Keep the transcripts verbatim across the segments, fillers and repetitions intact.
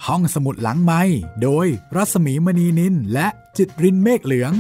ห้องสมุดหลังไมค์โดยรัศมีมณีนินและจิตรินเมฆเหลือง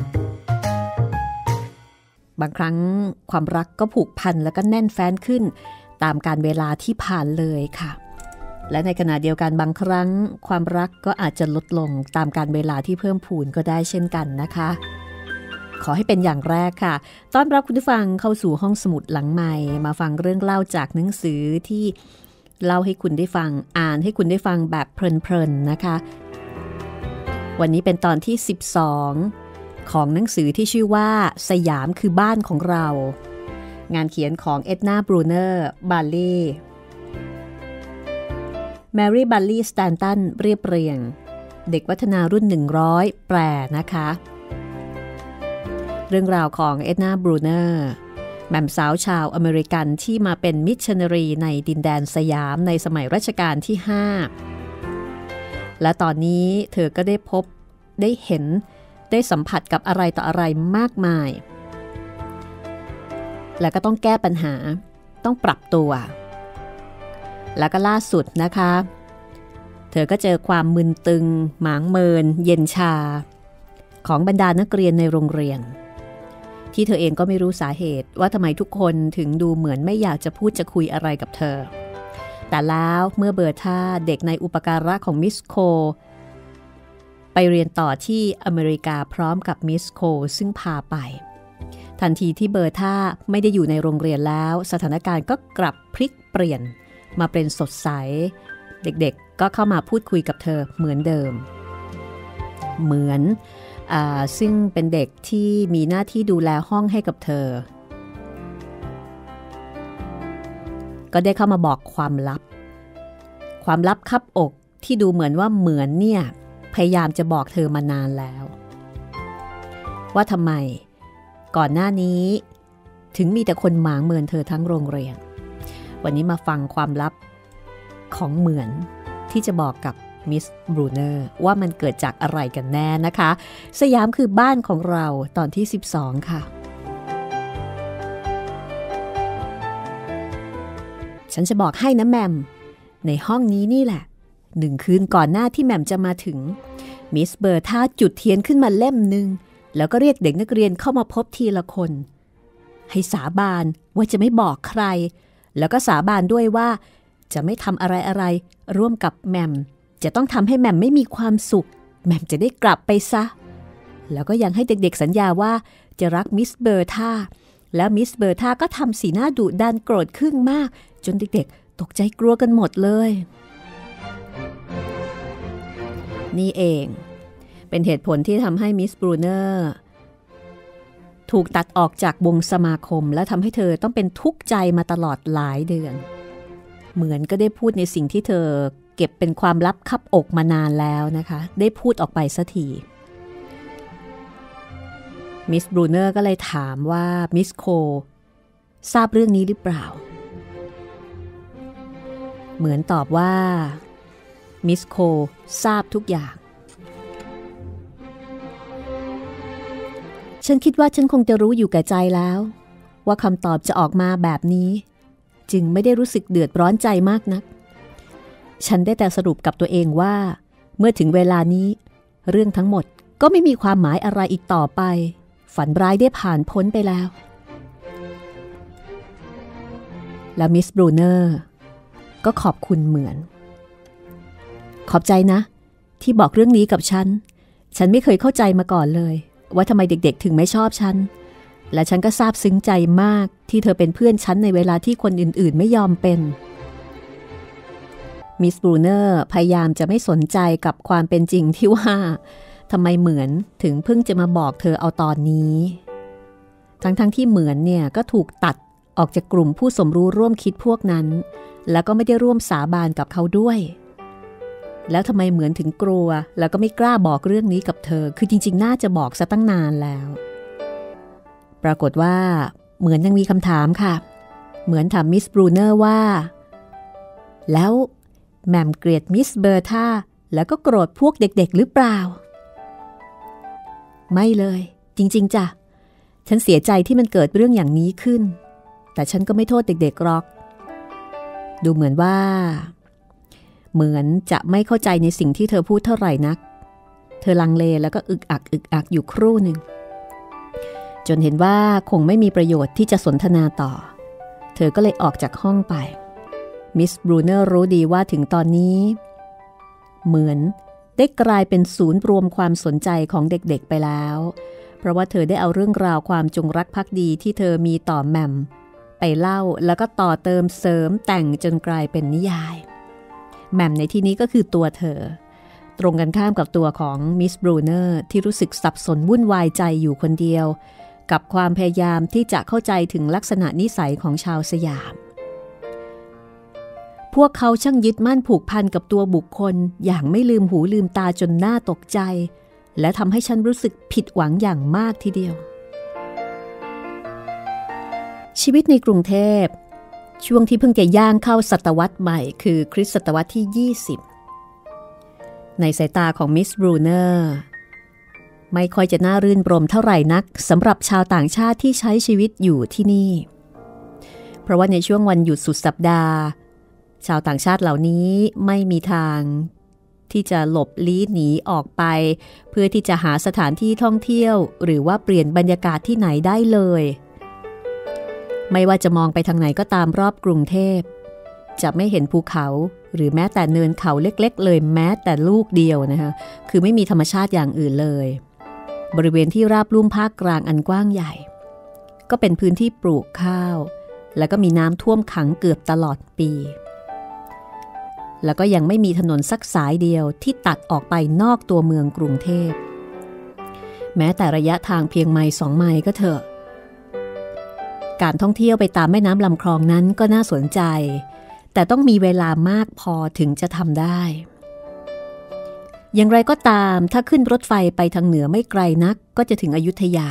บางครั้งความรักก็ผูกพันแล้วก็แน่นแฟ้นขึ้นตามกาลเวลาที่ผ่านเลยค่ะและในขณะเดียวกันบางครั้งความรักก็อาจจะลดลงตามกาลเวลาที่เพิ่มพูนก็ได้เช่นกันนะคะขอให้เป็นอย่างแรกค่ะต้อนรับคุณผู้ฟังเข้าสู่ห้องสมุดหลังใหม่มาฟังเรื่องเล่าจากหนังสือที่เล่าให้คุณได้ฟังอ่านให้คุณได้ฟังแบบเพลินๆนะคะวันนี้เป็นตอนที่สิบสองของหนังสือที่ชื่อว่าสยามคือบ้านของเรางานเขียนของเอ็ดนาบรูเนอร์บาลลีแมรี่บัลลี่สแตนตันเรียบเรียงเด็กวัฒนารุ่นหนึ่งร้อยแปลนะคะเรื่องราวของเอ็ดนาบรูเนอร์แม่มสาวชาวอเมริกันที่มาเป็นมิชชันนารีในดินแดนสยามในสมัยรัชกาลที่ห้าและตอนนี้เธอก็ได้พบได้เห็นได้สัมผัสกับอะไรต่ออะไรมากมายและก็ต้องแก้ปัญหาต้องปรับตัวแล้วก็ล่าสุดนะคะเธอก็เจอความมึนตึงหมางเมินเย็นชาของบรรดานักเรียนในโรงเรียนที่เธอเองก็ไม่รู้สาเหตุว่าทำไมทุกคนถึงดูเหมือนไม่อยากจะพูดจะคุยอะไรกับเธอแต่แล้วเมื่อเบอร์ธาเด็กในอุปการะของมิสโคไปเรียนต่อที่อเมริกาพร้อมกับมิสโคซึ่งพาไปทันทีที่เบอร์ธาไม่ได้อยู่ในโรงเรียนแล้วสถานการณ์ก็กลับพลิกเปลี่ยนมาเป็นสดใสเด็กๆก็เข้ามาพูดคุยกับเธอเหมือนเดิมเหมือนอ่าซึ่งเป็นเด็กที่มีหน้าที่ดูแลห้องให้กับเธอก็ได้เข้ามาบอกความลับความลับคับอกที่ดูเหมือนว่าเหมือนเนี่ยพยายามจะบอกเธอมานานแล้วว่าทำไมก่อนหน้านี้ถึงมีแต่คนหมางเมินเธอทั้งโรงเรียนวันนี้มาฟังความลับของเหมือนที่จะบอกกับมิสบรูเนอร์ว่ามันเกิดจากอะไรกันแน่นะคะสยามคือบ้านของเราตอนที่สิบสองค่ะฉันจะบอกให้นะแมมในห้องนี้นี่แหละหนึ่งคืนก่อนหน้าที่แมมจะมาถึงมิสเบอร์ธาจุดเทียนขึ้นมาเล่มหนึ่งแล้วก็เรียกเด็กนักเรียนเข้ามาพบทีละคนให้สาบานว่าจะไม่บอกใครแล้วก็สาบานด้วยว่าจะไม่ทำอะไรอะไรร่วมกับแมมจะต้องทำให้แมมไม่มีความสุขแมมจะได้กลับไปซะแล้วก็ยังให้เด็กๆสัญญาว่าจะรักมิสเบอร์ธาแล้วมิสเบอร์ธาก็ทำสีหน้าดุดันโกรธขึ้นมากจนเด็กๆตกใจกลัวกันหมดเลยนี่เองเป็นเหตุผลที่ทำให้มิสบรูเนอร์ถูกตัดออกจากวงสมาคมและทำให้เธอต้องเป็นทุกข์ใจมาตลอดหลายเดือนเหมือนก็ได้พูดในสิ่งที่เธอเก็บเป็นความลับคับอกมานานแล้วนะคะได้พูดออกไปสักทีมิสบรูเนอร์ก็เลยถามว่ามิสโคทราบเรื่องนี้หรือเปล่าเหมือนตอบว่ามิสโคทราบทุกอย่างฉันคิดว่าฉันคงจะรู้อยู่แก่ใจแล้วว่าคำตอบจะออกมาแบบนี้จึงไม่ได้รู้สึกเดือดร้อนใจมากนักฉันได้แต่สรุปกับตัวเองว่าเมื่อถึงเวลานี้เรื่องทั้งหมดก็ไม่มีความหมายอะไรอีกต่อไปฝันร้ายได้ผ่านพ้นไปแล้วแล้วมิสบรูเนอร์ก็ขอบคุณเหมือนขอบใจนะที่บอกเรื่องนี้กับฉันฉันไม่เคยเข้าใจมาก่อนเลยว่าทำไมเด็กๆถึงไม่ชอบฉันและฉันก็ซาบซึ้งใจมากที่เธอเป็นเพื่อนฉันในเวลาที่คนอื่นๆไม่ยอมเป็นมิสบรูเนอร์พยายามจะไม่สนใจกับความเป็นจริงที่ว่าทำไมเหมือนถึงเพิ่งจะมาบอกเธอเอาตอนนี้ทั้งๆ ท, ที่เหมือนเนี่ยก็ถูกตัดออกจากกลุ่มผู้สมรู้ร่วมคิดพวกนั้นแล้วก็ไม่ได้ร่วมสาบานกับเขาด้วยแล้วทำไมเหมือนถึงกลัวแล้วก็ไม่กล้าบอกเรื่องนี้กับเธอคือจริงๆน่าจะบอกซะตั้งนานแล้วปรากฏว่าเหมือนยังมีคำถามค่ะเหมือนถามมิสบรูเนอร์ว่าแล้วแหม่มเกลียดมิสเบอร์ธาแล้วก็โกรธพวกเด็กๆหรือเปล่าไม่เลยจริงๆจ้ะฉันเสียใจที่มันเกิดเรื่องอย่างนี้ขึ้นแต่ฉันก็ไม่โทษเด็กๆหรอกดูเหมือนว่าเหมือนจะไม่เข้าใจในสิ่งที่เธอพูดเท่าไหร่นักเธอลังเลแล้วก็อึกอักอึกอักอยู่ครู่หนึ่งจนเห็นว่าคงไม่มีประโยชน์ที่จะสนทนาต่อเธอก็เลยออกจากห้องไปมิสบรูเนอร์รู้ดีว่าถึงตอนนี้เหมือนได้กลายเป็นศูนย์รวมความสนใจของเด็กๆไปแล้วเพราะว่าเธอได้เอาเรื่องราวความจงรักภักดีที่เธอมีต่อแหม่มไปเล่าแล้วก็ต่อเติมเสริมแต่งจนกลายเป็นนิยายแหม่มในที่นี้ก็คือตัวเธอตรงกันข้ามกับตัวของมิสบรูเนอร์ที่รู้สึกสับสนวุ่นวายใจอยู่คนเดียวกับความพยายามที่จะเข้าใจถึงลักษณะนิสัยของชาวสยามพวกเขาช่างยึดมั่นผูกพันกับตัวบุคคลอย่างไม่ลืมหูลืมตาจนน่าตกใจและทำให้ฉันรู้สึกผิดหวังอย่างมากทีเดียวชีวิตในกรุงเทพช่วงที่เพิ่งจะย่างเข้าศตวรรษใหม่คือคริสตศตวรรษที่ยี่สิบในสายตาของมิสบรูเนอร์ไม่ค่อยจะน่ารื่นรมเท่าไหร่นักสำหรับชาวต่างชาติที่ใช้ชีวิตอยู่ที่นี่เพราะว่าในช่วงวันหยุดสุดสัปดาห์ชาวต่างชาติเหล่านี้ไม่มีทางที่จะหลบลี้หนีออกไปเพื่อที่จะหาสถานที่ท่องเที่ยวหรือว่าเปลี่ยนบรรยากาศที่ไหนได้เลยไม่ว่าจะมองไปทางไหนก็ตามรอบกรุงเทพจะไม่เห็นภูเขาหรือแม้แต่เนินเขาเล็กๆเลยแม้แต่ลูกเดียวนะคะคือไม่มีธรรมชาติอย่างอื่นเลยบริเวณที่ราบลุ่มภาคกลางอันกว้างใหญ่ก็เป็นพื้นที่ปลูกข้าวแล้วก็มีน้ำท่วมขังเกือบตลอดปีแล้วก็ยังไม่มีถนนสักสายเดียวที่ตัดออกไปนอกตัวเมืองกรุงเทพแม้แต่ระยะทางเพียงไมล์สองไมล์ก็เถอะการท่องเที่ยวไปตามแม่น้ำลำคลองนั้นก็น่าสนใจแต่ต้องมีเวลามากพอถึงจะทำได้อย่างไรก็ตามถ้าขึ้นรถไฟไปทางเหนือไม่ไกลนักก็จะถึงอยุธยา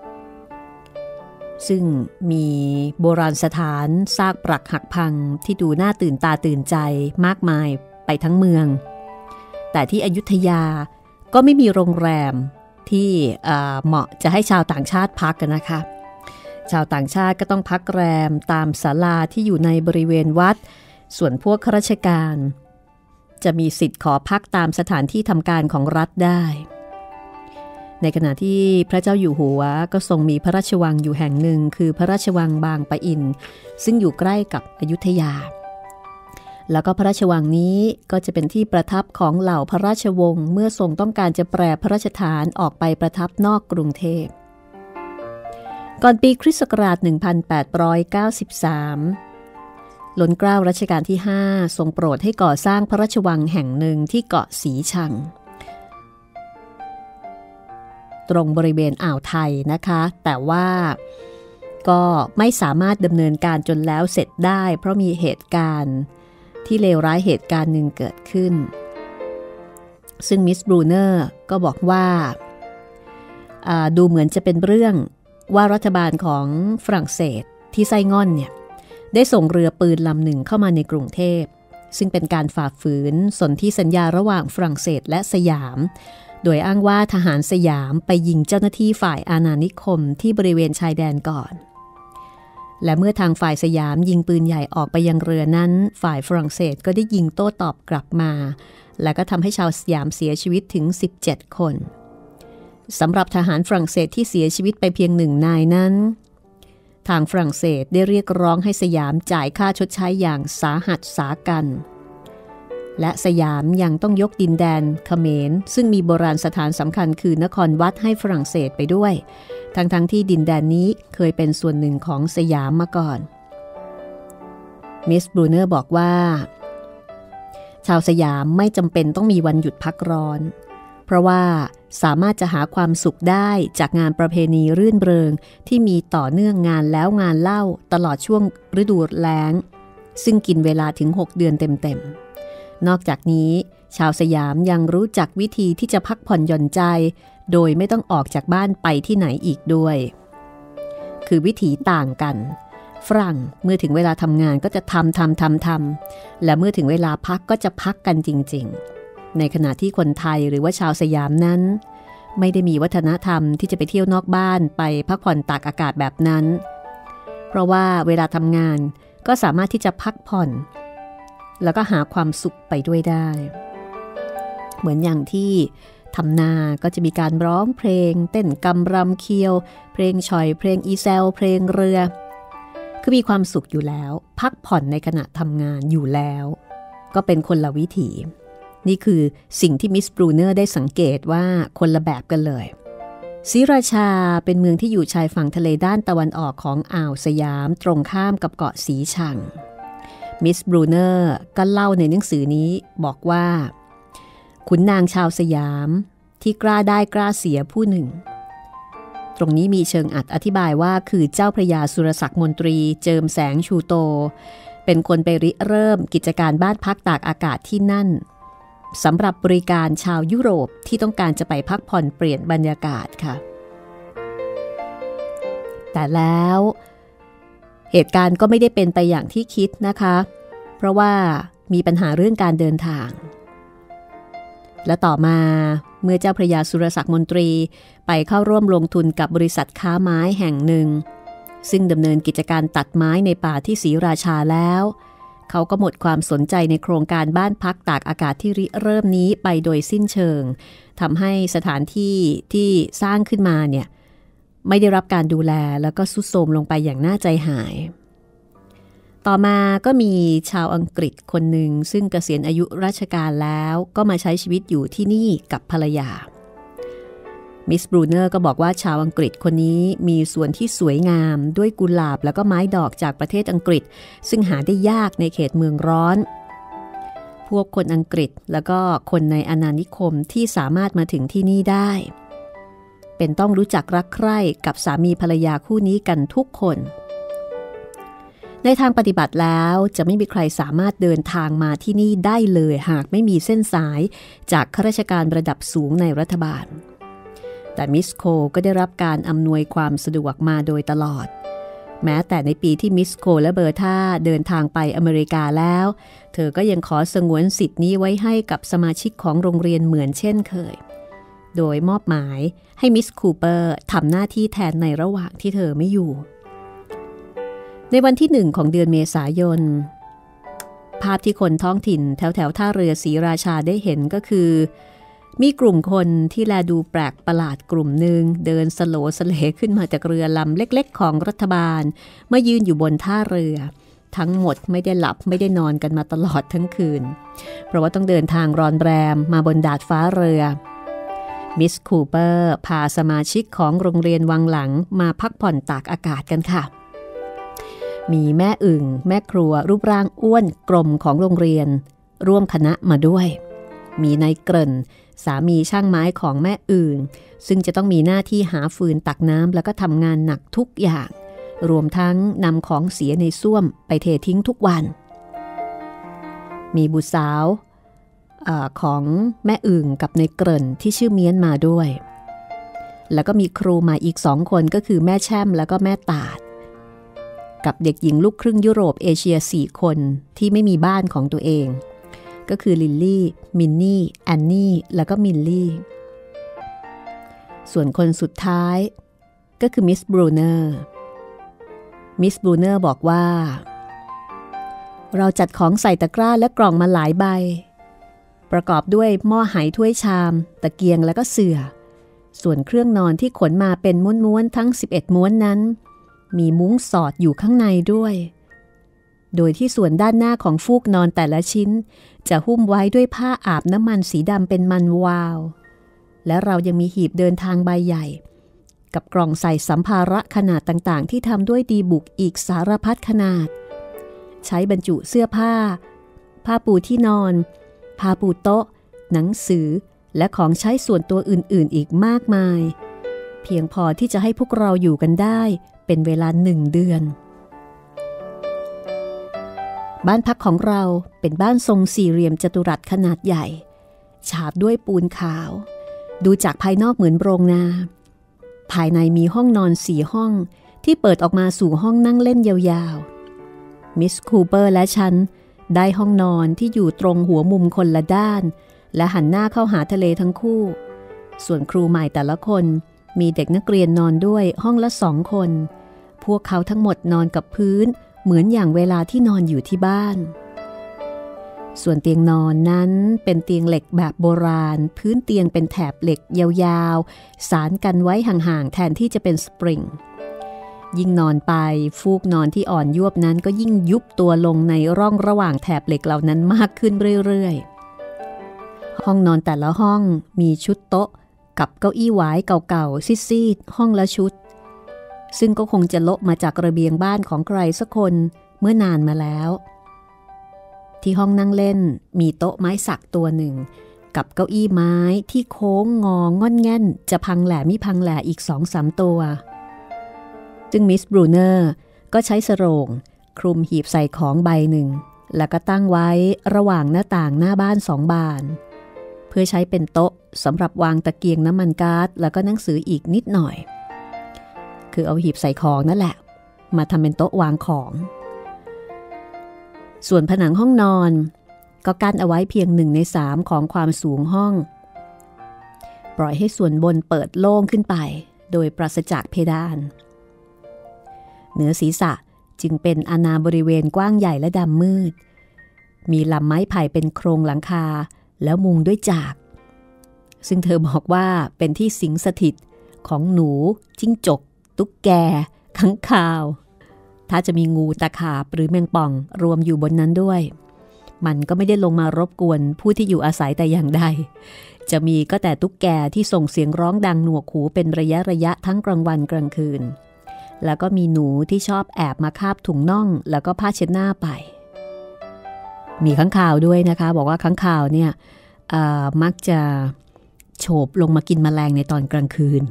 ซึ่งมีโบราณสถานซากปรักหักพังที่ดูน่าตื่นตาตื่นใจมากมายไปทั้งเมืองแต่ที่อยุธยาก็ไม่มีโรงแรมที่เหมาะจะให้ชาวต่างชาติพักกันนะคะชาวต่างชาติก็ต้องพักแรมตามศาลาที่อยู่ในบริเวณวัดส่วนพวกข้าราชการจะมีสิทธิ์ขอพักตามสถานที่ทำการของรัฐได้ในขณะที่พระเจ้าอยู่หัวก็ทรงมีพระราชวังอยู่แห่งหนึ่งคือพระราชวังบางปะอินซึ่งอยู่ใกล้กับอยุธยาแล้วก็พระราชวังนี้ก็จะเป็นที่ประทับของเหล่าพระราชวงศ์เมื่อทรงต้องการจะแปรพระราชฐานออกไปประทับนอกกรุงเทพก่อนปีคริสต์ศักราชหนึ่งพันแปดร้อยเก้าสิบสามล้นเกล้ารัชกาลที่ห้าทรงโปรดให้ก่อสร้างพระราชวังแห่งหนึ่งที่เกาะสีชังตรงบริเวณอ่าวไทยนะคะแต่ว่าก็ไม่สามารถดำเนินการจนแล้วเสร็จได้เพราะมีเหตุการณ์ที่เลวร้ายเหตุการณ์หนึ่งเกิดขึ้นซึ่งมิสบรูเนอร์ก็บอกว่าดูเหมือนจะเป็นเรื่องว่ารัฐบาลของฝรั่งเศสที่ไส้ง่อนเนี่ยได้ส่งเรือปืนลำหนึ่งเข้ามาในกรุงเทพซึ่งเป็นการฝ่าฝืนสนธิสัญญาระหว่างฝรั่งเศสและสยามโดยอ้างว่าทหารสยามไปยิงเจ้าหน้าที่ฝ่ายอาณานิคมที่บริเวณชายแดนก่อนและเมื่อทางฝ่ายสยามยิงปืนใหญ่ออกไปยังเรือนั้นฝ่ายฝรั่งเศสก็ได้ยิงโต้ตอบกลับมาและก็ทำให้ชาวสยามเสียชีวิตถึงสิบเจ็ดคนสำหรับทหารฝรั่งเศสที่เสียชีวิตไปเพียงหนึ่งนายนั้นทางฝรั่งเศสได้เรียกร้องให้สยามจ่ายค่าชดใช้อย่างสาหัสสากันและสยามยังต้องยกดินแดนเขมรซึ่งมีโบราณสถานสำคัญคือนครวัดให้ฝรั่งเศสไปด้วยทั้งๆ ท, ที่ดินแดนนี้เคยเป็นส่วนหนึ่งของสยามมาก่อนมิสบรูเนอร์บอกว่าชาวสยามไม่จำเป็นต้องมีวันหยุดพักร้อนเพราะว่าสามารถจะหาความสุขได้จากงานประเพณีรื่นเริงที่มีต่อเนื่องงานแล้วงานเล่าตลอดช่วงฤดูแล้งซึ่งกินเวลาถึงหกเดือนเต็มๆนอกจากนี้ชาวสยามยังรู้จักวิธีที่จะพักผ่อนหย่อนใจโดยไม่ต้องออกจากบ้านไปที่ไหนอีกด้วยคือวิถีต่างกันฝรั่งเมื่อถึงเวลาทำงานก็จะทำทำทำทำและเมื่อถึงเวลาพักก็จะพักกันจริงๆในขณะที่คนไทยหรือว่าชาวสยามนั้นไม่ได้มีวัฒนธรรมที่จะไปเที่ยวนอกบ้านไปพักผ่อนตากอากาศแบบนั้นเพราะว่าเวลาทำงานก็สามารถที่จะพักผ่อนแล้วก็หาความสุขไปด้วยได้เหมือนอย่างที่ทำนาก็จะมีการร้องเพลงเต้นกำรำเคียวเพลงฉ่อยเพลงอีแซวเพลงเรือคือมีความสุขอยู่แล้วพักผ่อนในขณะทำงานอยู่แล้วก็เป็นคนละวิถีนี่คือสิ่งที่มิสบรูเนอร์ได้สังเกตว่าคนละแบบกันเลยศรีราชาเป็นเมืองที่อยู่ชายฝั่งทะเลด้านตะวันออกของอ่าวสยามตรงข้ามกับเกาะสีชังมิสบรูเนอร์ก็เล่าในหนังสือนี้บอกว่าขุนนางชาวสยามที่กล้าได้กล้าเสียผู้หนึ่งตรงนี้มีเชิงอัดอธิบายว่าคือเจ้าพระยาสุรศักดิ์มนตรีเจิมแสงชูโตเป็นคนไปริเริ่มกิจการบ้านพักตากอากาศที่นั่นสำหรับบริการชาวยุโรปที่ต้องการจะไปพักผ่อนเปลี่ยนบรรยากาศค่ะแต่แล้วเหตุการณ์ก็ไม่ได้เป็นไปอย่างที่คิดนะคะเพราะว่ามีปัญหาเรื่องการเดินทางและต่อมาเมื่อเจ้าพระยาสุรศักดิ์มนตรีไปเข้าร่วมลงทุนกับบริษัทค้าไม้แห่งหนึ่งซึ่งดำเนินกิจการตัดไม้ในป่าที่ศรีราชาแล้วเขาก็หมดความสนใจในโครงการบ้านพักตากอากาศที่ริเริ่มนี้ไปโดยสิ้นเชิงทำให้สถานที่ที่สร้างขึ้นมาเนี่ยไม่ได้รับการดูแลแล้วก็ทรุดโทรมลงไปอย่างน่าใจหายต่อมาก็มีชาวอังกฤษคนหนึ่งซึ่งเกษียณอายุราชการแล้วก็มาใช้ชีวิตอยู่ที่นี่กับภรรยามิสบรูเนอร์ก็บอกว่าชาวอังกฤษคนนี้มีส่วนที่สวยงามด้วยกุหลาบแล้วก็ไม้ดอกจากประเทศอังกฤษซึ่งหาได้ยากในเขตเมืองร้อนพวกคนอังกฤษแล้วก็คนในอาณานิคมที่สามารถมาถึงที่นี่ได้เป็นต้องรู้จักรักใคร่กับสามีภรรยาคู่นี้กันทุกคนในทางปฏิบัติแล้วจะไม่มีใครสามารถเดินทางมาที่นี่ได้เลยหากไม่มีเส้นสายจากข้าราชการระดับสูงในรัฐบาลแต่มิสโคก็ได้รับการอำนวยความสะดวกมาโดยตลอดแม้แต่ในปีที่มิสโคและเบอร์ธาเดินทางไปอเมริกาแล้วเธอก็ยังขอสงวนสิทธิ์นี้ไว้ให้กับสมาชิกของโรงเรียนเหมือนเช่นเคยโดยมอบหมายให้มิสคูเปอร์ทำหน้าที่แทนในระหว่างที่เธอไม่อยู่ในวันที่หนึ่งของเดือนเมษายนภาพที่คนท้องถิ่นแถวแถวท่าเรือศรีราชาได้เห็นก็คือมีกลุ่มคนที่แลดูแปลกประหลาดกลุ่มหนึ่งเดินสโลสเลขึ้นมาจากเรือลำเล็กๆของรัฐบาลมายืนอยู่บนท่าเรือทั้งหมดไม่ได้หลับไม่ได้นอนกันมาตลอดทั้งคืนเพราะว่าต้องเดินทางรอนแรมมาบนดาดฟ้าเรือมิสคูเปอร์พาสมาชิกของโรงเรียนวังหลังมาพักผ่อนตากอากาศกันค่ะมีแม่อึ่งแม่ครัวรูปร่างอ้วนกลมของโรงเรียนร่วมคณะมาด้วยมีนายเกริ่นสามีช่างไม้ของแม่อึ่งซึ่งจะต้องมีหน้าที่หาฟืนตักน้ำแล้วก็ทำงานหนักทุกอย่างรวมทั้งนำของเสียในส้วมไปเททิ้งทุกวันมีบุตรสาวเอ่อของแม่อึ่งกับนายเกริ่นที่ชื่อเมียนมาด้วยแล้วก็มีครูมาอีกสองคนก็คือแม่แช่มแล้วก็แม่ตาดกับเด็กหญิงลูกครึ่งยุโรปเอเชียสี่คนที่ไม่มีบ้านของตัวเองก็คือลิลลี่มินนี่แอนนี่แล้วก็มิลลี่ส่วนคนสุดท้ายก็คือมิสบรูเนอร์มิสบรูเนอร์บอกว่าเราจัดของใส่ตะกร้าและกล่องมาหลายใบประกอบด้วยหม้อไหถ้วยชามตะเกียงแล้วก็เสื่อส่วนเครื่องนอนที่ขนมาเป็นม้วนๆทั้งสิบเอ็ดม้วนนั้นมีมุ้งสอดอยู่ข้างในด้วยโดยที่ส่วนด้านหน้าของฟูกนอนแต่ละชิ้นจะหุ้มไว้ด้วยผ้าอาบน้ำมันสีดำเป็นมันวาวและเรายังมีหีบเดินทางใบใหญ่กับกล่องใส่สัมภาระขนาดต่างๆที่ทำด้วยดีบุกอีกสารพัดขนาดใช้บรรจุเสื้อผ้าผ้าปูที่นอนผ้าปูโต๊ะหนังสือและของใช้ส่วนตัวอื่นๆอีกมากมายเพียงพอที่จะให้พวกเราอยู่กันได้เป็นเวลาหนึ่งเดือนบ้านพักของเราเป็นบ้านทรงสี่เหลี่ยมจัตุรัสขนาดใหญ่ฉาบด้วยปูนขาวดูจากภายนอกเหมือนโรงนาภายในมีห้องนอนสี่ห้องที่เปิดออกมาสู่ห้องนั่งเล่นยาวๆมิสคูเปอร์และฉันได้ห้องนอนที่อยู่ตรงหัวมุมคนละด้านและหันหน้าเข้าหาทะเลทั้งคู่ส่วนครูใหม่แต่ละคนมีเด็กนักเรียนนอนด้วยห้องละสองคนพวกเขาทั้งหมดนอนกับพื้นเหมือนอย่างเวลาที่นอนอยู่ที่บ้านส่วนเตียงนอนนั้นเป็นเตียงเหล็กแบบโบราณพื้นเตียงเป็นแถบเหล็กยาวๆสานกันไว้ห่างๆแทนที่จะเป็นสปริงยิ่งนอนไปฟูกนอนที่อ่อนยวบนั้นก็ยิ่งยุบตัวลงในร่องระหว่างแถบเหล็กเหล่านั้นมากขึ้นเรื่อยๆห้องนอนแต่ละห้องมีชุดโต๊ะกับเก้าอี้หวายเก่าๆซีดๆห้องละชุดซึ่งก็คงจะโละมาจากระเบียงบ้านของใครสักคนเมื่อนานมาแล้วที่ห้องนั่งเล่นมีโต๊ะไม้สักตัวหนึ่งกับเก้าอี้ไม้ที่โค้งงองง่อนแง่นจะพังแหล่มิพังแหล่อีก สองสาม ตัวซึ่งมิสบรูเนอร์ก็ใช้สโรงคลุมหีบใส่ของใบหนึ่งแล้วก็ตั้งไว้ระหว่างหน้าต่างหน้าบ้านสองบานเพื่อใช้เป็นโต๊ะสำหรับวางตะเกียงน้ำมันก๊าซแล้วก็หนังสืออีกนิดหน่อยคือเอาหีบใส่ของนั่นแหละมาทำเป็นโต๊ะวางของส่วนผนังห้องนอนก็กั้นเอาไว้เพียงหนึ่งในสามของความสูงห้องปล่อยให้ส่วนบนเปิดโล่งขึ้นไปโดยปราศจากเพดานเหนือศีรษะจึงเป็นอาณาบริเวณกว้างใหญ่และดำมืดมีลำไม้ไผ่เป็นโครงหลังคาแล้วมุงด้วยจากซึ่งเธอบอกว่าเป็นที่สิงสถิตของหนูจิ้งจกตุ๊กแกค้างคาวถ้าจะมีงูตะขาบหรือแมงป่องรวมอยู่บนนั้นด้วยมันก็ไม่ได้ลงมารบกวนผู้ที่อยู่อาศัยแต่อย่างใดจะมีก็แต่ตุ๊กแกที่ส่งเสียงร้องดังหนวกหูเป็นระยะระยะทั้งกลางวันกลางคืนแล้วก็มีหนูที่ชอบแอบมาคาบถุงน่องแล้วก็ผ้าเช็ดหน้าไปมีค้างคาวด้วยนะคะบอกว่าค้างคาวเนี่ยมักจะโฉบลงมากินแมลงในตอนกลางคืน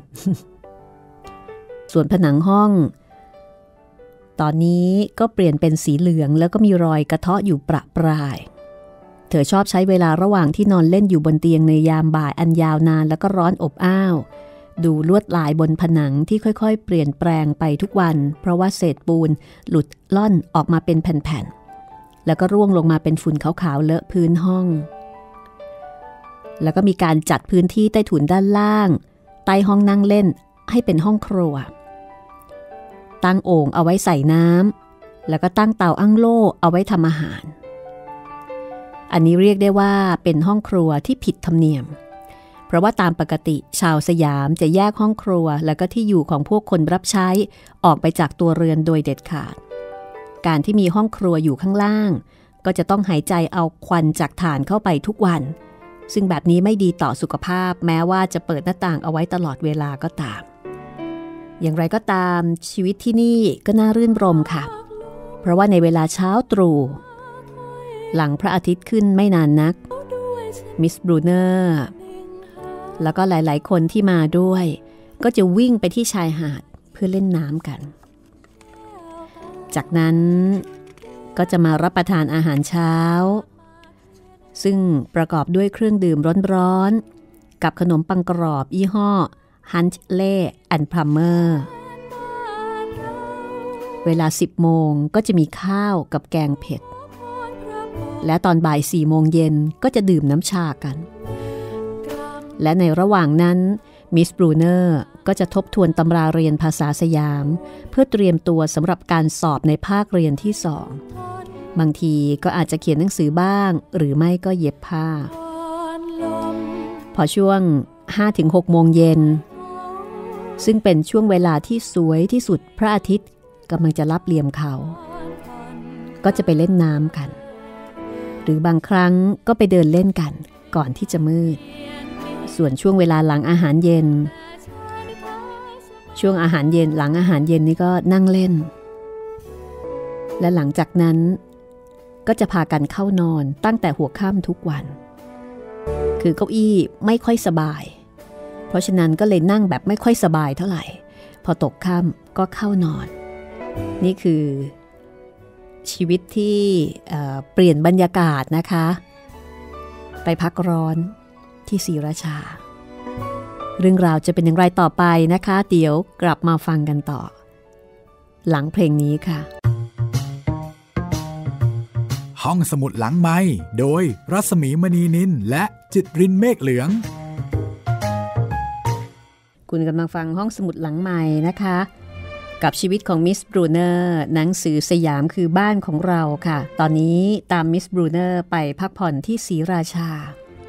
ส่วนผนังห้องตอนนี้ก็เปลี่ยนเป็นสีเหลืองแล้วก็มีรอยกระเทาะอยู่ประปรายเธอชอบใช้เวลาระหว่างที่นอนเล่นอยู่บนเตียงในยามบ่ายอันยาวนานแล้วก็ร้อนอบอ้าวดูลวดลายบนผนังที่ค่อยๆเปลี่ยนแปลงไปทุกวันเพราะว่าเศษปูนหลุดล่อนออกมาเป็นแผ่นๆแล้วก็ร่วงลงมาเป็นฝุ่นขาวๆเลอะพื้นห้องแล้วก็มีการจัดพื้นที่ใต้ถุนด้านล่างใต้ห้องนั่งเล่นให้เป็นห้องครัวตั้งโอ่งเอาไว้ใส่น้ำแล้วก็ตั้งเตาอั้งโล่เอาไว้ทำอาหารอันนี้เรียกได้ว่าเป็นห้องครัวที่ผิดธรรมเนียมเพราะว่าตามปกติชาวสยามจะแยกห้องครัวแล้วก็ที่อยู่ของพวกคนรับใช้ออกไปจากตัวเรือนโดยเด็ดขาดการที่มีห้องครัวอยู่ข้างล่างก็จะต้องหายใจเอาควันจากถ่านเข้าไปทุกวันซึ่งแบบนี้ไม่ดีต่อสุขภาพแม้ว่าจะเปิดหน้าต่างเอาไว้ตลอดเวลาก็ตามอย่างไรก็ตามชีวิตที่นี่ก็น่ารื่นรมค่ะเพราะว่าในเวลาเช้าตรู่หลังพระอาทิตย์ขึ้นไม่นานนักมิสบรูเนอร์แล้วก็หลายๆคนที่มาด้วยก็จะวิ่งไปที่ชายหาดเพื่อเล่นน้ำกันจากนั้นก็จะมารับประทานอาหารเช้าซึ่งประกอบด้วยเครื่องดื่มร้อนๆกับขนมปังกรอบยี่ห้อฮันช์เล่แอนด์พลัมเมอร์เวลาสิบโมงก็จะมีข้าวกับแกงเผ็ดและตอนบ่ายสี่โมงเย็นก็จะดื่มน้ำชากันและในระหว่างนั้นมิสบรูเนอร์ก็จะทบทวนตำราเรียนภาษาสยามเพื่อเตรียมตัวสำหรับการสอบในภาคเรียนที่สองบางทีก็อาจจะเขียนหนังสือบ้างหรือไม่ก็เย็บผ้าพอช่วง ห้าถึงหก โมงเย็นซึ่งเป็นช่วงเวลาที่สวยที่สุดพระอาทิตย์กำลังจะลับเหลี่ยมเขาก็จะไปเล่นน้ำกันหรือบางครั้งก็ไปเดินเล่นกันก่อนที่จะมืดส่วนช่วงเวลาหลังอาหารเย็นช่วงอาหารเย็นหลังอาหารเย็นนี่ก็นั่งเล่นและหลังจากนั้นก็จะพากันเข้านอนตั้งแต่หัวค่ำทุกวันคือเก้าอี้ไม่ค่อยสบายเพราะฉะนั้นก็เลยนั่งแบบไม่ค่อยสบายเท่าไหร่พอตกค่ำก็เข้านอนนี่คือชีวิตที่เอ่อเปลี่ยนบรรยากาศนะคะไปพักร้อนที่ศรีราชาเรื่องราวจะเป็นอย่างไรต่อไปนะคะเดี๋ยวกลับมาฟังกันต่อหลังเพลงนี้ค่ะห้องสมุดหลังไมค์โดยรัศมีมณีนินและจิตรินเมฆเหลืองคุณกำลังฟังห้องสมุดหลังไมค์นะคะกับชีวิตของมิสบรูเนอร์หนังสือสยามคือบ้านของเราค่ะตอนนี้ตามมิสบรูเนอร์ไปพักผ่อนที่ศรีราชา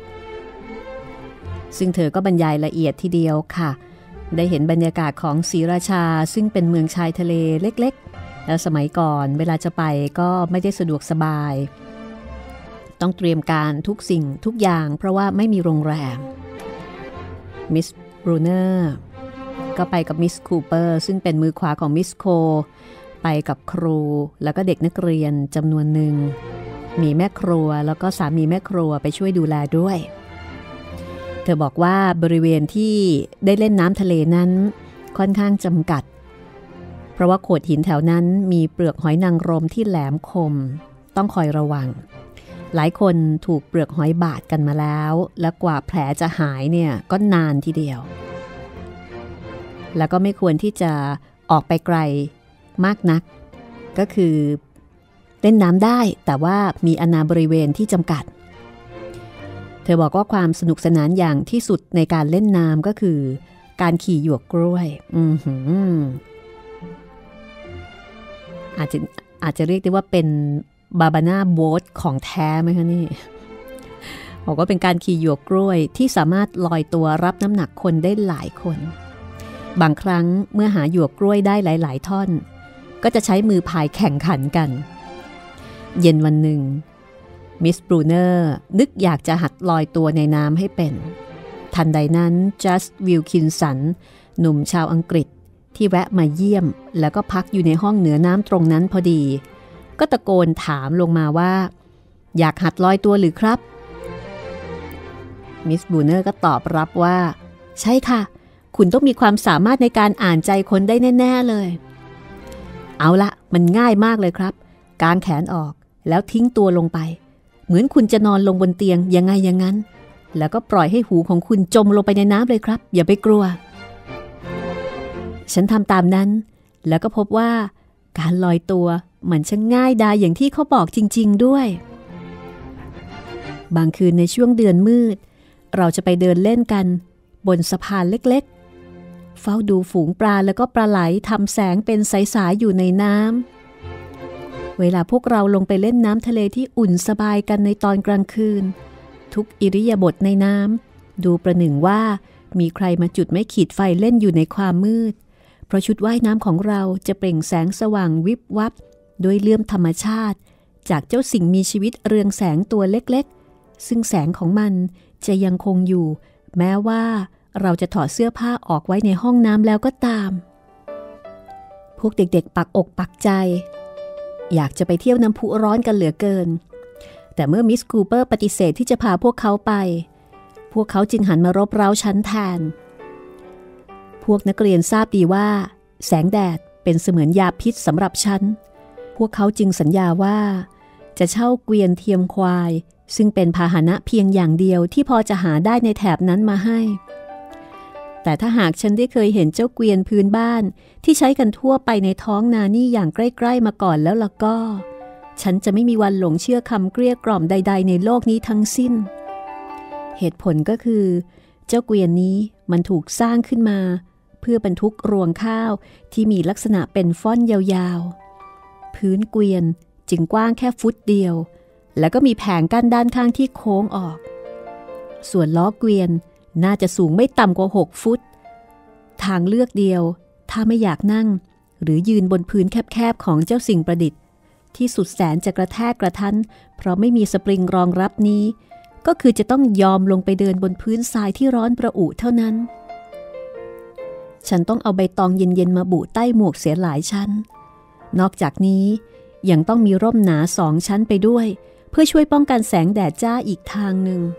ซึ่งเธอก็บรรยายละเอียดทีเดียวค่ะได้เห็นบรรยากาศของศรีราชาซึ่งเป็นเมืองชายทะเลเล็กๆแล้วสมัยก่อนเวลาจะไปก็ไม่ได้สะดวกสบายต้องเตรียมการทุกสิ่งทุกอย่างเพราะว่าไม่มีโรงแรมมิสบรูเนอร์ก็ไปกับมิสคูเปอร์ซึ่งเป็นมือขวาของมิสโคไปกับครูแล้วก็เด็กนักเรียนจำนวนหนึ่งมีแม่ครัวแล้วก็สามีแม่ครัวไปช่วยดูแลด้วยเธอบอกว่าบริเวณที่ได้เล่นน้ำทะเลนั้นค่อนข้างจำกัดเพราะว่าโขดหินแถวนั้นมีเปลือกหอยนางรมที่แหลมคมต้องคอยระวังหลายคนถูกเปลือกหอยบาดกันมาแล้วและกว่าแผลจะหายเนี่ยก็นานทีเดียวแล้วก็ไม่ควรที่จะออกไปไกลมากนักก็คือเล่นน้ำได้แต่ว่ามีอาณาบริเวณที่จำกัดเธอบอกว่าความสนุกสนานอย่างที่สุดในการเล่นน้ำก็คือการขี่หยวกกล้วยอือหืออาจจะอาจจะเรียกได้ว่าเป็นบาบาน่าโบ๊ทของแท้ไหมคะนี่บอกว่าเป็นการขี่หยวกกล้วยที่สามารถลอยตัวรับน้ำหนักคนได้หลายคนบางครั้งเมื่อหาหยวกกล้วยได้หลายๆท่อนก็จะใช้มือพายแข่งขันกันเย็นวันหนึ่งมิสบรูเนอร์นึกอยากจะหัดลอยตัวในน้ำให้เป็นทันใดนั้นจัสวิลคินสันหนุ่มชาวอังกฤษที่แวะมาเยี่ยมแล้วก็พักอยู่ในห้องเหนือน้ำตรงนั้นพอดีก็ตะโกนถามลงมาว่าอยากหัดลอยตัวหรือครับมิสบรูเนอร์ก็ตอบรับว่าใช่ค่ะคุณต้องมีความสามารถในการอ่านใจคนได้แน่ๆเลยเอาละมันง่ายมากเลยครับกางแขนออกแล้วทิ้งตัวลงไปเหมือนคุณจะนอนลงบนเตียงยังไงอย่างนั้นแล้วก็ปล่อยให้หูของคุณจมลงไปในน้ำเลยครับอย่าไปกลัวฉันทำตามนั้นแล้วก็พบว่าการลอยตัวมันช่างง่ายดายอย่างที่เขาบอกจริงๆด้วยบางคืนในช่วงเดือนมืดเราจะไปเดินเล่นกันบนสะพานเล็กๆเฝ้าดูฝูงปลาแล้วก็ปลาไหลทำแสงเป็นสายๆอยู่ในน้ำเวลาพวกเราลงไปเล่นน้ำทะเลที่อุ่นสบายกันในตอนกลางคืนทุกอิริยาบถในน้ำดูประหนึ่งว่ามีใครมาจุดไม้ขีดไฟเล่นอยู่ในความมืดเพราะชุดว่ายน้ำของเราจะเปล่งแสงสว่างวิบวับด้วยเลื่อมธรรมชาติจากเจ้าสิ่งมีชีวิตเรืองแสงตัวเล็กๆซึ่งแสงของมันจะยังคงอยู่แม้ว่าเราจะถอดเสื้อผ้าออกไว้ในห้องน้ำแล้วก็ตามพวกเด็กๆปักอกปักใจอยากจะไปเที่ยวน้ำพุร้อนกันเหลือเกินแต่เมื่อมิสคูเปอร์ปฏิเสธที่จะพาพวกเขาไปพวกเขาจึงหันมารบเร้าฉันแทนพวกนักเรียนทราบดีว่าแสงแดดเป็นเสมือนยาพิษสำหรับฉันพวกเขาจึงสัญญาว่าจะเช่าเกวียนเทียมควายซึ่งเป็นพาหนะเพียงอย่างเดียวที่พอจะหาได้ในแถบนั้นมาให้แต่ถ้าหากฉันได้เคยเห็นเจ้าเกวียนพื้นบ้านที่ใช้กันทั่วไปในท้องนานี่อย่างใกล้ๆมาก่อนแล้วล่ะก็ฉันจะไม่มีวันหลงเชื่อคำเกลี้ยกล่อมใดๆในโลกนี้ทั้งสิ้นเหตุผลก็คือเจ้าเกวียนนี้มันถูกสร้างขึ้นมาเพื่อบรรทุกรวงข้าวที่มีลักษณะเป็นฟ่อนยาวๆพื้นเกวียนจึงกว้างแค่ฟุตเดียวแล้วก็มีแผงกั้นด้านข้างที่โค้งออกส่วนล้อเกวียนน่าจะสูงไม่ต่ำกว่าหกฟุตทางเลือกเดียวถ้าไม่อยากนั่งหรือยืนบนพื้นแคบๆของเจ้าสิ่งประดิษฐ์ที่สุดแสนจะกระแทกกระทันเพราะไม่มีสปริงรองรับนี้ก็คือจะต้องยอมลงไปเดินบนพื้นทรายที่ร้อนประอุเท่านั้นฉันต้องเอาใบตองเย็นๆมาบุใต้หมวกเสียหลายชั้นนอกจากนี้ยังต้องมีร่มหนาสองชั้นไปด้วยเพื่อช่วยป้องกันแสงแดดจ้าอีกทางหนึ่ง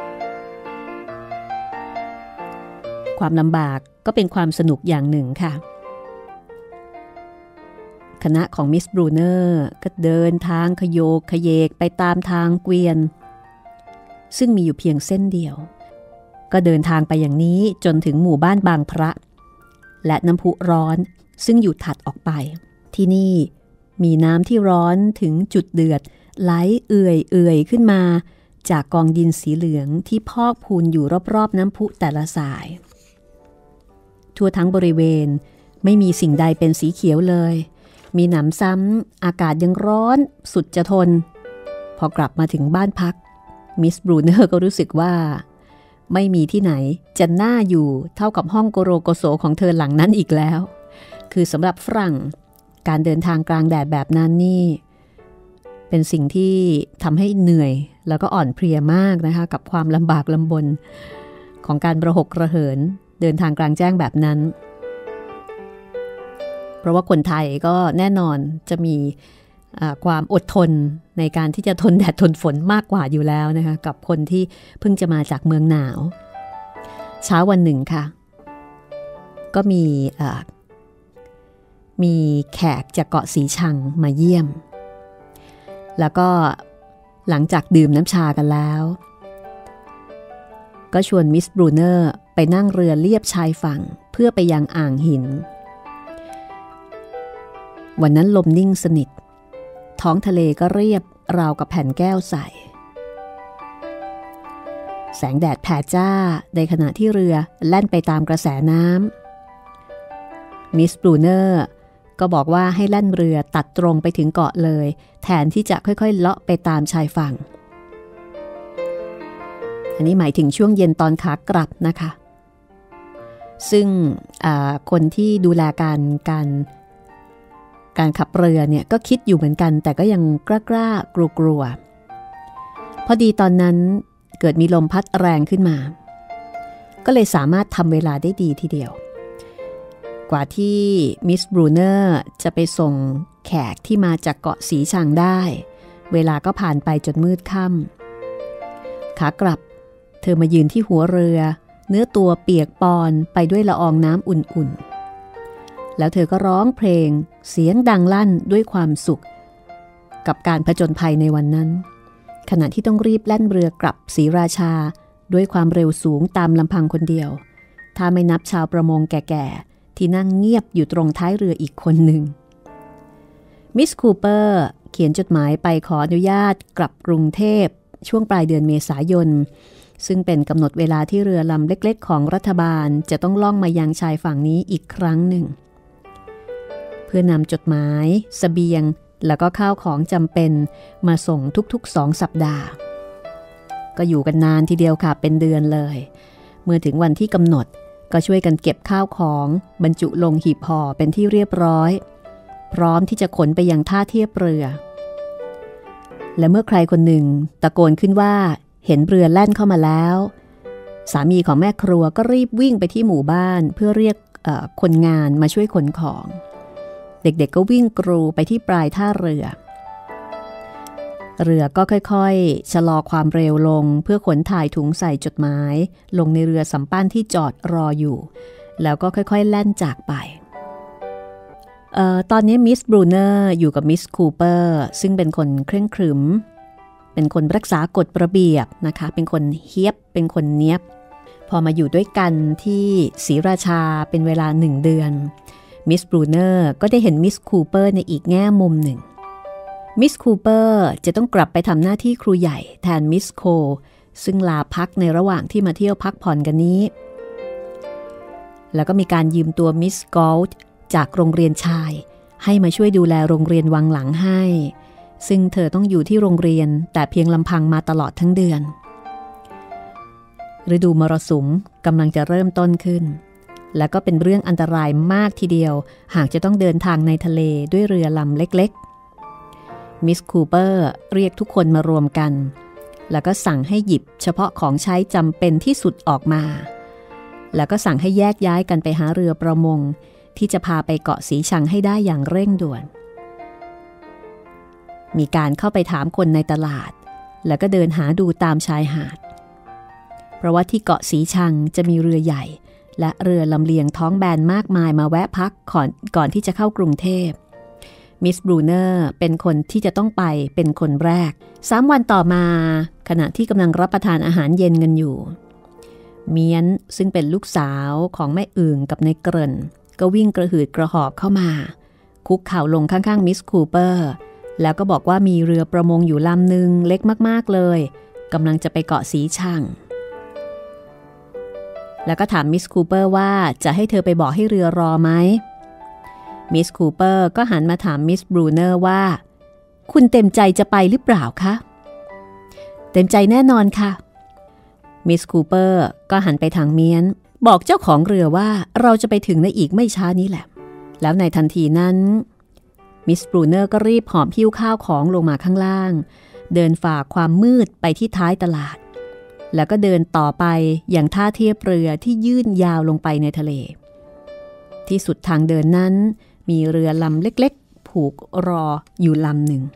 ความลำบากก็เป็นความสนุกอย่างหนึ่งค่ะคณะของมิสบรูเนอร์ก็เดินทางขโยกขยเยกไปตามทางเกวียนซึ่งมีอยู่เพียงเส้นเดียวก็เดินทางไปอย่างนี้จนถึงหมู่บ้านบางพระและน้ำพุร้อนซึ่งอยู่ถัดออกไปที่นี่มีน้ำที่ร้อนถึงจุดเดือดไหลเอื่อยเอื่อยขึ้นมาจากกองดินสีเหลืองที่พอกพูนอยู่รอบๆน้ำพุแต่ละสายทั่วทั้งบริเวณไม่มีสิ่งใดเป็นสีเขียวเลยมีหนำซ้ำอากาศยังร้อนสุดจะทนพอกลับมาถึงบ้านพักมิสบรูเนอร์ก็รู้สึกว่าไม่มีที่ไหนจะน่าอยู่เท่ากับห้องโกโรโกโสของเธอหลังนั้นอีกแล้วคือสำหรับฝรั่งการเดินทางกลางแดดแบบนั้นนี่เป็นสิ่งที่ทำให้เหนื่อยแล้วก็อ่อนเพลียมากนะคะกับความลำบากลำบนของการประหกระเหินเดินทางกลางแจ้งแบบนั้นเพราะว่าคนไทยก็แน่นอนจะมีความอดทนในการที่จะทนแดดทนฝนมากกว่าอยู่แล้วนะคะกับคนที่เพิ่งจะมาจากเมืองหนาวเช้าวันหนึ่งค่ะก็มีมีแขกจากเกาะสีชังมาเยี่ยมแล้วก็หลังจากดื่มน้ำชากันแล้วก็ชวนมิสบรูเนอร์ไปนั่งเรือเลียบชายฝั่งเพื่อไปยังอ่างหินวันนั้นลมนิ่งสนิทท้องทะเลก็เรียบราวกับแผ่นแก้วใสแสงแดดแผดจ้าในขณะที่เรือแล่นไปตามกระแสน้ำมิสบรูเนอร์ก็บอกว่าให้แล่นเรือตัดตรงไปถึงเกาะเลยแทนที่จะค่อยๆเลาะไปตามชายฝั่งอันนี้หมายถึงช่วงเย็นตอนขากลับนะคะซึ่งคนที่ดูแลการการการขับเรือเนี่ยก็คิดอยู่เหมือนกันแต่ก็ยังกล้ากล้ากลัวกลัวพอดีตอนนั้นเกิดมีลมพัดแรงขึ้นมาก็เลยสามารถทำเวลาได้ดีทีเดียวกว่าที่มิสบรูเนอร์จะไปส่งแขกที่มาจากเกาะสีชังได้เวลาก็ผ่านไปจนมืดค่ำขากลับเธอมายืนที่หัวเรือเนื้อตัวเปียกปอนไปด้วยละอองน้ำอุ่นๆแล้วเธอก็ร้องเพลงเสียงดังลั่นด้วยความสุขกับการผจญภัยในวันนั้นขณะที่ต้องรีบแล่นเรือกลับศรีราชาด้วยความเร็วสูงตามลำพังคนเดียวถ้าไม่นับชาวประมงแก่ๆที่นั่งเงียบอยู่ตรงท้ายเรืออีกคนหนึ่งมิสคูเปอร์เขียนจดหมายไปขออนุญาตกลับกรุงเทพช่วงปลายเดือนเมษายนซึ่งเป็นกำหนดเวลาที่เรือลำเล็กๆของรัฐบาลจะต้องล่องมายังชายฝั่งนี้อีกครั้งหนึ่งเพื่อนำจดหมายเสบียงแล้วก็ข้าวของจำเป็นมาส่งทุกๆสองสัปดาห์ก็อยู่กันนานทีเดียวค่ะเป็นเดือนเลยเมื่อถึงวันที่กำหนดก็ช่วยกันเก็บข้าวของบรรจุลงหีบห่อเป็นที่เรียบร้อยพร้อมที่จะขนไปยังท่าเทียบเรือและเมื่อใครคนหนึ่งตะโกนขึ้นว่าเห็นเรือแล่นเข้ามาแล้วสามีของแม่ครัวก็รีบวิ่งไปที่หมู่บ้านเพื่อเรียกคนงานมาช่วยขนของเด็กๆ ก็วิ่งกรูไปที่ปลายท่าเรือเรือก็ค่อยๆชะลอความเร็วลงเพื่อขนถ่ายถุงใส่จดหมายลงในเรือสำปั้นที่จอดรออยู่แล้วก็ค่อยๆแล่นจากไปเอ่อตอนนี้มิสบรูเนอร์อยู่กับมิสคูเปอร์ซึ่งเป็นคนเคร่งครึมเป็นคนรักษากฎระเบียบนะคะเป็นคนเฮียบเป็นคนเนียบพอมาอยู่ด้วยกันที่ศรีราชาเป็นเวลาหนึ่งเดือนมิสบรูเนอร์ก็ได้เห็นมิสคูเปอร์ในอีกแง่มุมหนึ่งมิสคูเปอร์จะต้องกลับไปทำหน้าที่ครูใหญ่แทนมิสโคซึ่งลาพักในระหว่างที่มาเที่ยวพักผ่อนกันนี้แล้วก็มีการยืมตัวมิสกอลด์จากโรงเรียนชายให้มาช่วยดูแลโรงเรียนวังหลังให้ซึ่งเธอต้องอยู่ที่โรงเรียนแต่เพียงลำพังมาตลอดทั้งเดือนฤดูมรสุมกำลังจะเริ่มต้นขึ้นและก็เป็นเรื่องอันตรายมากทีเดียวหากจะต้องเดินทางในทะเลด้วยเรือลำเล็กๆมิสคูเปอร์เรียกทุกคนมารวมกันแล้วก็สั่งให้หยิบเฉพาะของใช้จำเป็นที่สุดออกมาแล้วก็สั่งให้แยกย้ายกันไปหาเรือประมงที่จะพาไปเกาะสีชังให้ได้อย่างเร่งด่วนมีการเข้าไปถามคนในตลาดแล้วก็เดินหาดูตามชายหาดเพราะว่าที่เกาะสีชังจะมีเรือใหญ่และเรือลำเลียงท้องแบนมากมายมาแวะพักก่อนก่อนที่จะเข้ากรุงเทพมิสบรูเนอร์เป็นคนที่จะต้องไปเป็นคนแรกสามวันต่อมาขณะที่กำลังรับประทานอาหารเย็นกันอยู่เมียนซึ่งเป็นลูกสาวของแม่อึ่งกับนายเกริ่นก็วิ่งกระหืดกระหอบเข้ามาคุกเข่าลงข้างๆมิสคูเปอร์แล้วก็บอกว่ามีเรือประมงอยู่ลำหนึ่งเล็กมากๆเลยกำลังจะไปเกาะสีชังแล้วก็ถามมิสคูเปอร์ว่าจะให้เธอไปบอกให้เรือรอไหมมิสคูเปอร์ก็หันมาถามมิสบรูเนอร์ว่าคุณเต็มใจจะไปหรือเปล่าคะเต็มใจแน่นอนค่ะมิสคูเปอร์ก็หันไปทางเมียนบอกเจ้าของเรือว่าเราจะไปถึงในอีกไม่ช้านี้แหละแล้วในทันทีนั้นมิสบรูเนอร์ก็รีบหอบหิ้วข้าวของลงมาข้างล่างเดินฝ่าความมืดไปที่ท้ายตลาดแล้วก็เดินต่อไปอย่างท่าเทียบเรือที่ยื่นยาวลงไปในทะเลที่สุดทางเดินนั้นมีเรือลำเล็กๆผูกรออยู่ลำหนึ่ง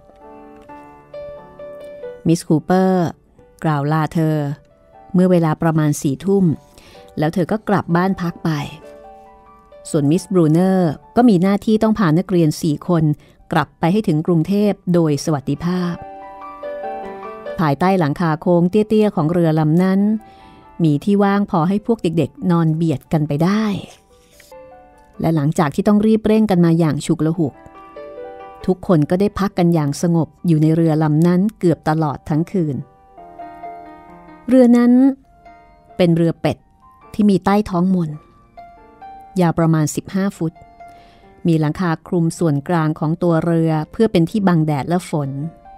มิสคูเปอร์กล่าวลาเธอเมื่อเวลาประมาณสี่ทุ่มแล้วเธอก็กลับบ้านพักไปส่วนมิสบรูเนอร์ก็มีหน้าที่ต้องพานักเรียนสี่คนกลับไปให้ถึงกรุงเทพโดยสวัสดิภาพภายใต้หลังคาโค้งเตี้ยๆของเรือลำนั้นมีที่ว่างพอให้พวกเด็กๆนอนเบียดกันไปได้และหลังจากที่ต้องรีบเร่งกันมาอย่างฉุกละหุกทุกคนก็ได้พักกันอย่างสงบอยู่ในเรือลำนั้นเกือบตลอดทั้งคืนเรือนั้นเป็นเรือเป็ดที่มีใต้ท้องมนยาวประมาณสิบห้าฟุตมีหลังคาคลุมส่วนกลางของตัวเรือเพื่อเป็นที่บังแดดและฝน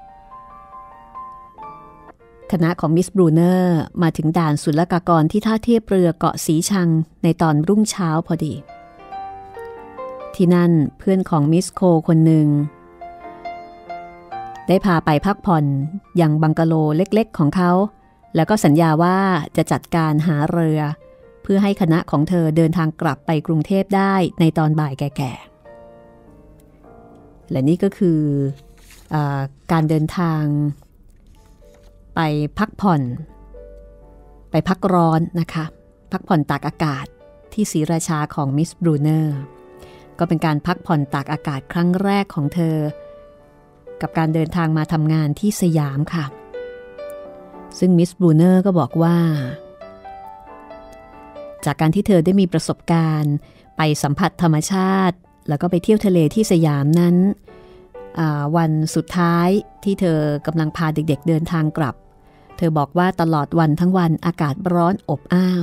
คณะของมิสบรูเนอร์มาถึงด่านศุลกากรที่ท่าเทียบเรือเกาะสีชังในตอนรุ่งเช้าพอดีที่นั่นเพื่อนของมิสโคคนหนึ่งได้พาไปพักผ่อนอย่างบังกะโลเล็กๆของเขาแล้วก็สัญญาว่าจะจัดการหาเรือเพื่อให้คณะของเธอเดินทางกลับไปกรุงเทพได้ในตอนบ่ายแก่ๆและนี่ก็คืออาการเดินทางไปพักผ่อนไปพักร้อนนะคะพักผ่อนตากอากาศที่ศรีราชาของมิสบรูเนอร์ก็เป็นการพักผ่อนตากอากาศครั้งแรกของเธอกับการเดินทางมาทำงานที่สยามค่ะซึ่งมิสบรูเนอร์ก็บอกว่าจากการที่เธอได้มีประสบการณ์ไปสัมผัสธรรมชาติแล้วก็ไปเที่ยวทะเลที่สยามนั้นวันสุดท้ายที่เธอกำลังพาเด็กๆเดินทางกลับเธอบอกว่าตลอดวันทั้งวันอากาศร้อนอบอ้าว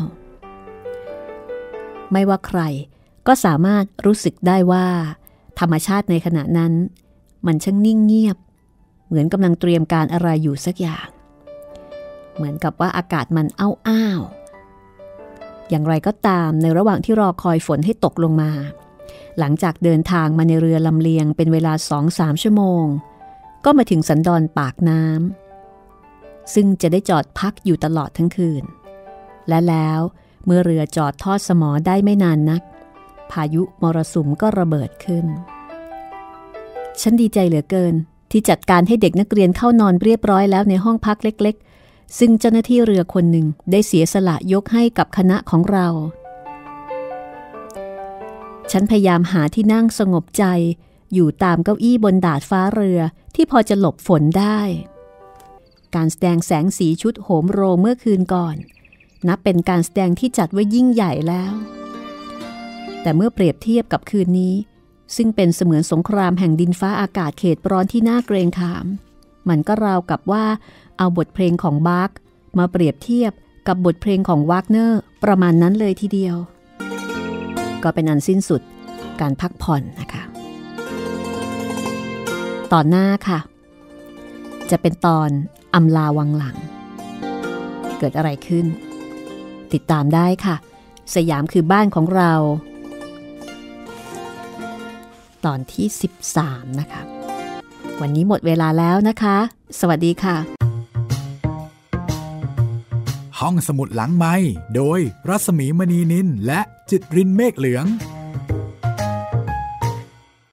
ไม่ว่าใครก็สามารถรู้สึกได้ว่าธรรมชาติในขณะนั้นมันช่างนิ่งเงียบเหมือนกำลังเตรียมการอะไรอยู่สักอย่างเหมือนกับว่าอากาศมันอ้าวๆอย่างไรก็ตามในระหว่างที่รอคอยฝนให้ตกลงมาหลังจากเดินทางมาในเรือลำเลียงเป็นเวลา สองถึงสาม ชั่วโมงก็มาถึงสันดอนปากน้ำซึ่งจะได้จอดพักอยู่ตลอดทั้งคืนและแล้วเมื่อเรือจอดทอดสมอได้ไม่นานนักพายุมรสุมก็ระเบิดขึ้นฉันดีใจเหลือเกินที่จัดการให้เด็กนักเรียนเข้านอนเรียบร้อยแล้วในห้องพักเล็กๆซึ่งเจ้าหน้าที่เรือคนหนึ่งได้เสียสละยกให้กับคณะของเราฉันพยายามหาที่นั่งสงบใจอยู่ตามเก้าอี้บนดาดฟ้าเรือที่พอจะหลบฝนได้การแสดงแสงสีชุดโหมโรงเมื่อคืนก่อนนับเป็นการแสดงที่จัดไว้ยิ่งใหญ่แล้วแต่เมื่อเปรียบเทียบกับคืนนี้ซึ่งเป็นเสมือนสงครามแห่งดินฟ้าอากาศเขตร้อนที่น่าเกรงขามมันก็ราวกับว่าเอาบทเพลงของบาร์กมาเปรียบเทียบกับบทเพลงของวากเนอร์ประมาณนั้นเลยทีเดียวก็เป็นอันสิ้นสุดการพักผ่อนนะคะตอนหน้าค่ะจะเป็นตอนอำลาวังหลังเกิดอะไรขึ้นติดตามได้ค่ะสยามคือบ้านของเราตอนที่สิบสามนะคะวันนี้หมดเวลาแล้วนะคะสวัสดีค่ะห้องสมุดหลังไมค์โดยรัศมีมณีนินและจิตรินเมฆเหลือง